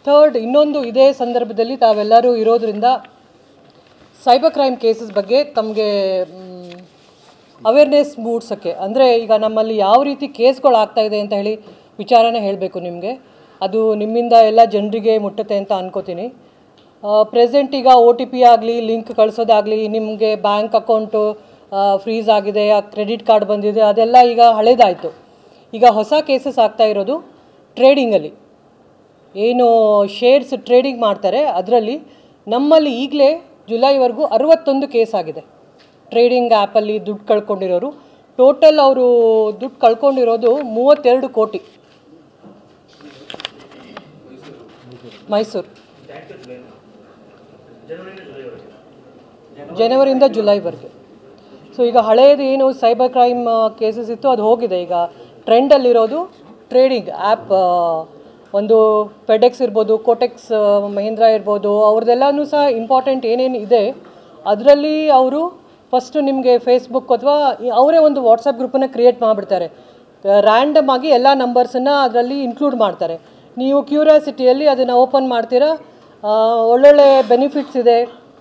Third ಇನ್ನೊಂದು ಇದೇ ಸಂದರ್ಭದಲ್ಲಿ ತಾವೆಲ್ಲರೂ ಇರೋದ್ರಿಂದ ಸೈಬರ್ ಕ್ರೈಮ್ ಕೇಸಸ್ ಬಗ್ಗೆ ತಮಗೆ ಅವೇರ್ನೆಸ್ ಮೂಡಿಸೋಕ್ಕೆ, ಅಂದರೆ ಈಗ ನಮ್ಮಲ್ಲಿ ಯಾವ ರೀತಿ ಕೇಸ್ಗಳು ಆಗ್ತಾಯಿದೆ ಅಂತ ಹೇಳಿ ವಿಚಾರನೇ ಹೇಳಬೇಕು ನಿಮಗೆ. ಅದು ನಿಮ್ಮಿಂದ ಎಲ್ಲ ಜನರಿಗೆ ಮುಟ್ಟುತ್ತೆ ಅಂತ ಅನ್ಕೋತೀನಿ. ಪ್ರೆಸೆಂಟ್ ಈಗ OTP ಆಗಲಿ, ಲಿಂಕ್ ಕಳಿಸೋದಾಗಲಿ, ನಿಮಗೆ ಬ್ಯಾಂಕ್ ಅಕೌಂಟು ಫ್ರೀಸ್ ಆಗಿದೆ, ಕ್ರೆಡಿಟ್ ಕಾರ್ಡ್ ಬಂದಿದೆ, ಅದೆಲ್ಲ ಈಗ ಹಳೇದಾಯಿತು. ಈಗ ಹೊಸ ಕೇಸಸ್ ಆಗ್ತಾ ಇರೋದು ಟ್ರೇಡಿಂಗಲ್ಲಿ, ಏನು ಶೇರ್ಸ್ ಟ್ರೇಡಿಂಗ್ ಮಾಡ್ತಾರೆ ಅದರಲ್ಲಿ. ನಮ್ಮಲ್ಲಿ ಈಗಲೇ ಜುಲೈವರೆಗೂ 61 ಕೇಸ್ ಆಗಿದೆ. ಟ್ರೇಡಿಂಗ್ ಆ್ಯಪಲ್ಲಿ ದುಡ್ಡು ಕಳ್ಕೊಂಡಿರೋರು ಟೋಟಲ್ ಅವರು ದುಡ್ಡು ಕಳ್ಕೊಂಡಿರೋದು 32 ಕೋಟಿ. ಮೈಸೂರು ಜನವರಿಯಿಂದ ಜುಲೈವರೆಗೆ. ಸೊ ಈಗ ಹಳೇದು ಏನು ಸೈಬರ್ ಕ್ರೈಮ್ ಕೇಸಸ್ ಇತ್ತು ಅದು ಹೋಗಿದೆ. ಈಗ ಟ್ರೆಂಡಲ್ಲಿರೋದು ಟ್ರೇಡಿಂಗ್ ಆ್ಯಪ್. ಒಂದು ಫೆಡೆಕ್ಸ್ ಇರ್ಬೋದು, ಕೋಟೆಕ್ಸ್ ಮಹೀಂದ್ರಾ ಇರ್ಬೋದು, ಅವ್ರದ್ದೆಲ್ಲನೂ ಸಹ ಇಂಪಾರ್ಟೆಂಟ್ ಏನೇನು ಇದೆ ಅದರಲ್ಲಿ ಅವರು ಫಸ್ಟು ನಿಮಗೆ ಫೇಸ್ಬುಕ್ ಅಥವಾ ಅವರೇ ಒಂದು ವಾಟ್ಸಪ್ ಗ್ರೂಪನ್ನು ಕ್ರಿಯೇಟ್ ಮಾಡಿಬಿಡ್ತಾರೆ. ರ್ಯಾಂಡಮ್ ಆಗಿ ಎಲ್ಲ ನಂಬರ್ಸನ್ನು ಅದರಲ್ಲಿ ಇನ್ಕ್ಲೂಡ್ ಮಾಡ್ತಾರೆ. ನೀವು ಕ್ಯೂರಿಯಾಸಿಟಿಯಲ್ಲಿ ಅದನ್ನು ಓಪನ್ ಮಾಡ್ತೀರಾ, ಒಳ್ಳೊಳ್ಳೆ ಬೆನಿಫಿಟ್ಸ್ ಇದೆ,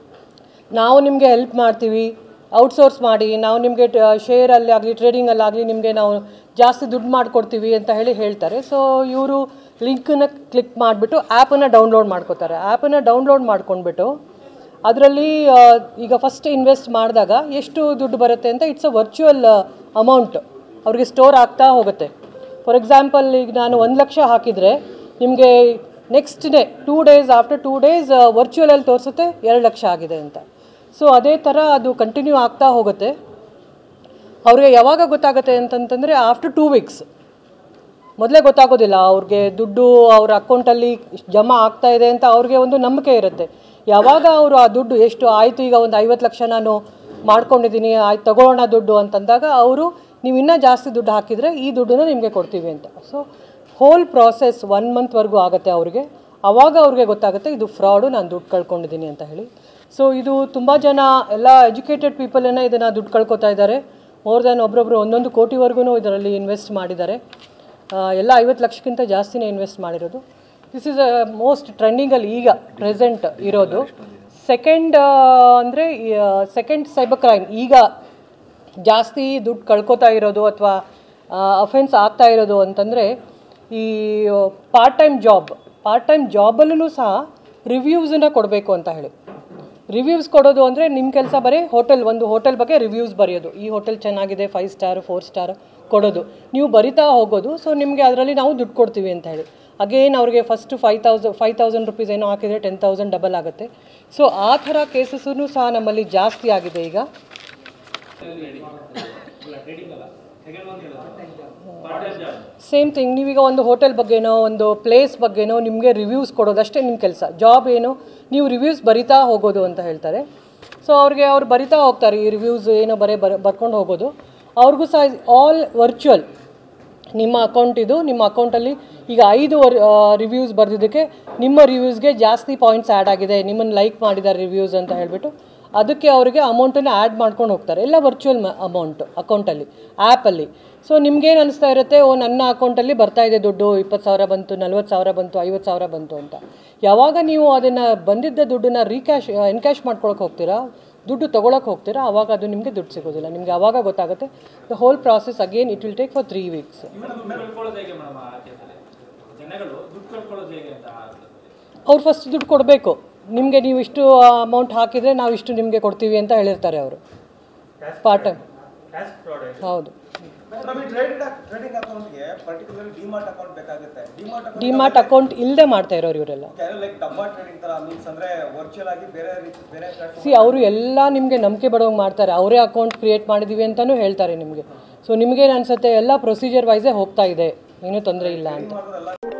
ನಾವು ನಿಮಗೆ ಹೆಲ್ಪ್ ಮಾಡ್ತೀವಿ, ಔಟ್ಸೋರ್ಸ್ ಮಾಡಿ, ನಾವು ನಿಮಗೆ ಶೇರಲ್ಲಿ ಆಗಲಿ ಟ್ರೇಡಿಂಗಲ್ಲಾಗಲಿ ನಿಮಗೆ ನಾವು ಜಾಸ್ತಿ ದುಡ್ಡು ಮಾಡಿಕೊಡ್ತೀವಿ ಅಂತ ಹೇಳ್ತಾರೆ. ಸೊ ಇವರು ಲಿಂಕನ್ನು ಕ್ಲಿಕ್ ಮಾಡಿಬಿಟ್ಟು ಆ್ಯಪನ್ನು ಡೌನ್ಲೋಡ್ ಮಾಡ್ಕೋತಾರೆ. ಆ್ಯಪನ್ನು ಡೌನ್ಲೋಡ್ ಮಾಡ್ಕೊಂಡ್ಬಿಟ್ಟು ಅದರಲ್ಲಿ ಈಗ ಫಸ್ಟ್ ಇನ್ವೆಸ್ಟ್ ಮಾಡಿದಾಗ ಎಷ್ಟು ದುಡ್ಡು ಬರುತ್ತೆ ಅಂತ ಇಟ್ಸ್ ಅ ವರ್ಚುವಲ್ ಅಮೌಂಟ್ ಅವ್ರಿಗೆ ಸ್ಟೋರ್ ಆಗ್ತಾ ಹೋಗುತ್ತೆ. ಫಾರ್ ಎಕ್ಸಾಂಪಲ್ ಈಗ ನಾನು 1 ಲಕ್ಷ ಹಾಕಿದರೆ ನಿಮಗೆ next day 2 days after 2 days ವರ್ಚುವಲಲ್ಲಿ ತೋರಿಸುತ್ತೆ 2 ಲಕ್ಷ ಆಗಿದೆ ಅಂತ. ಸೊ ಅದೇ ಥರ ಅದು ಕಂಟಿನ್ಯೂ ಆಗ್ತಾ ಹೋಗುತ್ತೆ. ಅವ್ರಿಗೆ ಯಾವಾಗ ಗೊತ್ತಾಗುತ್ತೆ ಅಂತಂತಂದರೆ ಆಫ್ಟರ್ 2 weeks. ಮೊದಲೇ ಗೊತ್ತಾಗೋದಿಲ್ಲ ಅವ್ರಿಗೆ ದುಡ್ಡು ಅವ್ರ ಅಕೌಂಟಲ್ಲಿ ಜಮಾ ಆಗ್ತಾ ಇದೆ ಅಂತ ಅವ್ರಿಗೆ ಒಂದು ನಂಬಿಕೆ ಇರುತ್ತೆ. ಯಾವಾಗ ಅವರು ಆ ದುಡ್ಡು ಎಷ್ಟು ಆಯಿತು, ಈಗ ಒಂದು 50 ಲಕ್ಷ ನಾನು ಮಾಡ್ಕೊಂಡಿದ್ದೀನಿ, ಆಯ್ತು ತಗೊಳ್ಳೋಣ ದುಡ್ಡು ಅಂತಂದಾಗ ಅವರು ನೀವು ಇನ್ನೂ ಜಾಸ್ತಿ ದುಡ್ಡು ಹಾಕಿದರೆ ಈ ದುಡ್ಡನ್ನು ನಿಮಗೆ ಕೊಡ್ತೀವಿ ಅಂತ. ಸೊ ಹೋಲ್ ಪ್ರಾಸೆಸ್ 1 monthವರೆಗೂ ಆಗುತ್ತೆ ಅವ್ರಿಗೆ. ಆವಾಗ ಅವ್ರಿಗೆ ಗೊತ್ತಾಗುತ್ತೆ ಇದು ಫ್ರಾಡು, ನಾನು ದುಡ್ಡು ಕಳ್ಕೊಂಡಿದ್ದೀನಿ ಅಂತ ಹೇಳಿ. ಸೊ ಇದು ತುಂಬ ಜನ ಎಲ್ಲ ಎಜುಕೇಟೆಡ್ ಪೀಪಲನ್ನು ಇದನ್ನು ದುಡ್ಡು ಕಳ್ಕೊತಾ ಇದ್ದಾರೆ. ಮೋರ್ ದ್ಯಾನ್ ಒಬ್ಬೊಬ್ಬರು 1 ಕೋಟಿವರೆಗೂ ಇದರಲ್ಲಿ ಇನ್ವೆಸ್ಟ್ ಮಾಡಿದ್ದಾರೆ. ಎಲ್ಲ 50 ಲಕ್ಷಕ್ಕಿಂತ ಜಾಸ್ತಿನೇ ಇನ್ವೆಸ್ಟ್ ಮಾಡಿರೋದು. ದಿಸ್ ಈಸ್ ಅ ಮೋಸ್ಟ್ ಟ್ರೆಂಡಿಂಗಲ್ಲಿ ಈಗ ಪ್ರೆಸೆಂಟ್ ಇರೋದು. ಸೆಕೆಂಡ್ ಅಂದರೆ ಸೆಕೆಂಡ್ ಸೈಬರ್ ಕ್ರೈಮ್ ಈಗ ಜಾಸ್ತಿ ದುಡ್ಡು ಕಳ್ಕೊತಾ ಇರೋದು ಅಥವಾ ಅಫೆನ್ಸ್ ಆಗ್ತಾ ಇರೋದು ಅಂತಂದರೆ ಈ ಪಾರ್ಟ್ ಟೈಮ್ ಜಾಬಲ್ಲೂ ಸಹ ರಿವ್ಯೂಸನ್ನು ಕೊಡಬೇಕು ಅಂತ ಹೇಳಿ. ರಿವ್ಯೂಸ್ ಕೊಡೋದು ಅಂದರೆ ನಿಮ್ಮ ಕೆಲಸ ಬರೀ ಒಂದು ಹೋಟೆಲ್ ಬಗ್ಗೆ ರಿವ್ಯೂಸ್ ಬರೆಯೋದು, ಈ ಹೋಟೆಲ್ ಚೆನ್ನಾಗಿದೆ 5 star 4 star ಕೊಡೋದು, ನೀವು ಬರಿತಾ ಹೋಗೋದು. ಸೊ ನಿಮಗೆ ಅದರಲ್ಲಿ ನಾವು ದುಡ್ಡು ಕೊಡ್ತೀವಿ ಅಂತ ಹೇಳಿ. ಅಗೇನ್ ಅವ್ರಿಗೆ ಫಸ್ಟು 5,000 rupees ಏನೋ ಹಾಕಿದರೆ 10,000 ಡಬಲ್ ಆಗುತ್ತೆ. ಸೊ ಆ ಥರ ಕೇಸಸ್ಸೂ ಸಹ ನಮ್ಮಲ್ಲಿ ಜಾಸ್ತಿ ಆಗಿದೆ ಈಗ. ಸೇಮ್ ಥಿಂಗ್, ನೀವೀಗ ಒಂದು ಹೋಟೆಲ್ ಬಗ್ಗೆನೋ ಒಂದು ಪ್ಲೇಸ್ ಬಗ್ಗೆನೋ ನಿಮಗೆ ರಿವ್ಯೂಸ್ ಕೊಡೋದಷ್ಟೇ ನಿಮ್ಮ ಕೆಲಸ. ಜಾಬ್ ಏನು, ನೀವು ರಿವ್ಯೂಸ್ ಬರಿತಾ ಹೋಗೋದು ಅಂತ ಹೇಳ್ತಾರೆ. ಸೊ ಅವ್ರು ಬರಿತಾ ಹೋಗ್ತಾರೆ, ಈ ರಿವ್ಯೂಸ್ ಏನೋ ಬರ್ಕೊಂಡು ಹೋಗೋದು. ಅವ್ರಿಗೂ ಸಹ ಆಲ್ ವರ್ಚುವಲ್. ನಿಮ್ಮ ಅಕೌಂಟ್ ಇದು, ನಿಮ್ಮ ಅಕೌಂಟಲ್ಲಿ ಈಗ 5 ರಿವ್ಯೂಸ್ ಬರೆದಿದ್ದಕ್ಕೆ ನಿಮ್ಮ ರಿವ್ಯೂಸ್ಗೆ ಜಾಸ್ತಿ ಪಾಯಿಂಟ್ಸ್ ಆ್ಯಡ್ ಆಗಿದೆ, ನಿಮ್ಮನ್ನು ಲೈಕ್ ಮಾಡಿದ್ದಾರೆ ರಿವ್ಯೂಸ್ ಅಂತ ಹೇಳಿಬಿಟ್ಟು ಅದಕ್ಕೆ ಅವರಿಗೆ ಅಮೌಂಟನ್ನು ಆ್ಯಡ್ ಮಾಡ್ಕೊಂಡು ಹೋಗ್ತಾರೆ. ಎಲ್ಲ ವರ್ಚುವಲ್ ಅಮೌಂಟು ಅಕೌಂಟಲ್ಲಿ, ಆ್ಯಪಲ್ಲಿ. ಸೊ ನಿಮ್ಗೇನು ಅನಿಸ್ತಾ ಇರುತ್ತೆ, ನನ್ನ ಅಕೌಂಟಲ್ಲಿ ಬರ್ತಾ ಇದೆ ದುಡ್ಡು, 20,000 ಬಂತು, 40,000 ಬಂತು, 50,000 ಬಂತು ಅಂತ. ಯಾವಾಗ ನೀವು ಅದನ್ನು ಬಂದಿದ್ದ ದುಡ್ಡನ್ನು ಎನ್ಕ್ಯಾಶ್ ಮಾಡ್ಕೊಳಕ್ಕೆ ಹೋಗ್ತೀರಾ, ದುಡ್ಡು ತೊಗೊಳಕ್ಕೆ ಹೋಗ್ತೀರಾ, ಆವಾಗ ಅದು ನಿಮಗೆ ದುಡ್ಡು ಸಿಗೋದಿಲ್ಲ. ನಿಮಗೆ ಆವಾಗ ಗೊತ್ತಾಗುತ್ತೆ. The whole process again it will take for 3 weeks. ಅವ್ರು ಫಸ್ಟ್ ದುಡ್ಡು ಕೊಡಬೇಕು ನಿಮಗೆ. ನೀವು ಇಷ್ಟು ಅಮೌಂಟ್ ಹಾಕಿದರೆ ನಾವು ಇಷ್ಟು ನಿಮಗೆ ಕೊಡ್ತೀವಿ ಅಂತ ಹೇಳಿರ್ತಾರೆ ಅವರು. ಪಾರ್ಟ್ ಟೈಮ್ ಹೌದು. ಡಿಮಾರ್ಟ್ ಅಕೌಂಟ್ ಇಲ್ಲದೆ ಮಾಡ್ತಾ ಇರೋರು ಇವರೆಲ್ಲ. ಅವರು ಎಲ್ಲ ನಿಮಗೆ ನಂಬಿಕೆ ಬರೋಂಗೆ ಮಾಡ್ತಾರೆ. ಅವರೇ ಅಕೌಂಟ್ ಕ್ರಿಯೇಟ್ ಮಾಡಿದ್ದೀವಿ ಅಂತಲೂ ಹೇಳ್ತಾರೆ ನಿಮಗೆ. ಸೊ ನಿಮಗೇನು ಅನಿಸುತ್ತೆ, ಎಲ್ಲ ಪ್ರೊಸೀಜರ್ ವೈಸೇ ಹೋಗ್ತಾ ಇದೆ, ಏನೂ ತೊಂದರೆ ಇಲ್ಲ ಅಂತ.